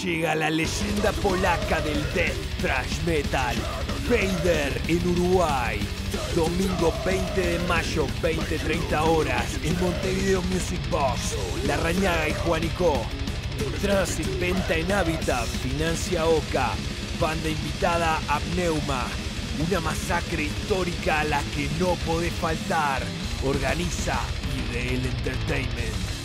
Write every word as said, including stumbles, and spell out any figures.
Llega la leyenda polaca del death thrash metal, Vader en Uruguay. Domingo veinte de mayo, veinte treinta horas, en Montevideo Music Box, La Rañaga y Juanico. Entradas en venta en Habitat, financia Oca. Banda invitada Apneuma. Una masacre histórica a la que no podés faltar. Organiza I D L Entertainment.